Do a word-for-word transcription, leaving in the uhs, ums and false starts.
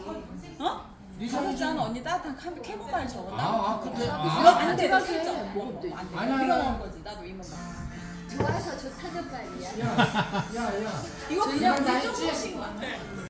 어? 다섯 잔 언니 따뜻한 캐모마일 저거 아, 아, 근데 아, 아, 안 돼, 나 살짝 먹어. 안 돼. 아니, 이거 아니. 먹은 거지. 나도 이만 먹어. 좋아서 좋다는 말이야. 야, 야, 야. 이거 그냥 그냥 나 조금씩 했지? 안 돼.